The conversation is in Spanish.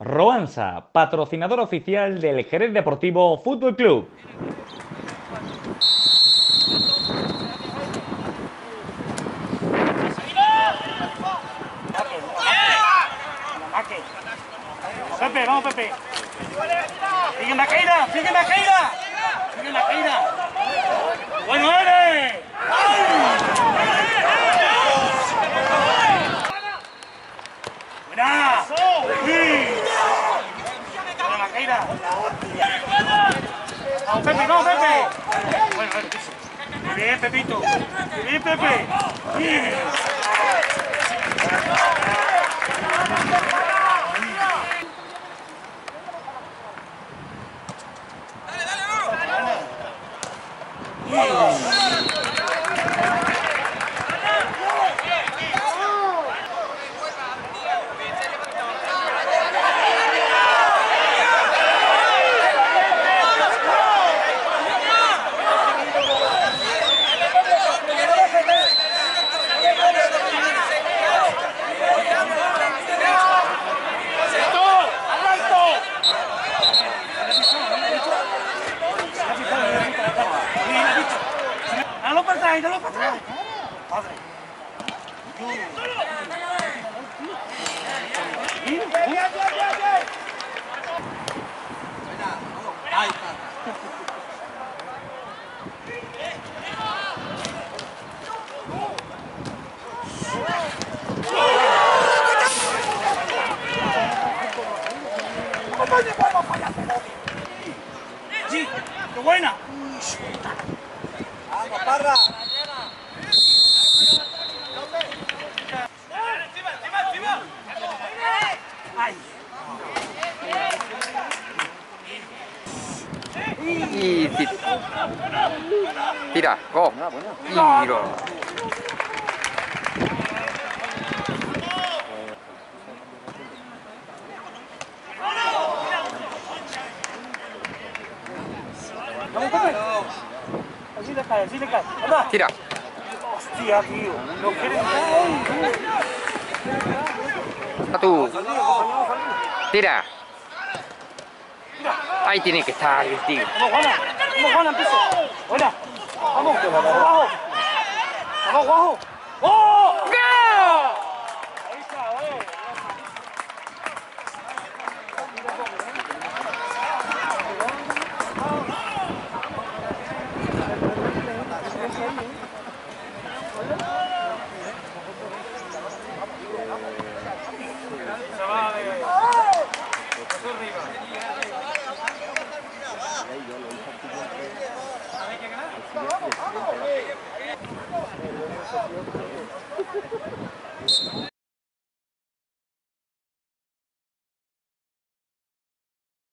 Roansa, patrocinador oficial del Jerez Deportivo Fútbol Club. Pepe, vamos Pepe. Sigue Maqueira, sigue Maqueira. Sigue Maqueira. Bueno eres. Buena. Buena Maqueira. Vamos Pepe, vamos Pepe. Bueno, muy bien Pepito. Muy bien Pepe. Bien. Dalo para atrás. Padre. Ahí está. Sí, qué buena. Vamos, Parra. Ay. Y tira, go. Tiro. Vamos, Pepe. Así le cae. Anda. Tira. Hostia, tío. No quiere. Tú. Tira. Ahí tiene que estar el tío. Vamos, Juana, empieza. Buena. Vamos, abajo. Abajo. ¡Oh! ¡Gol! Ahí está, ¡Vamos!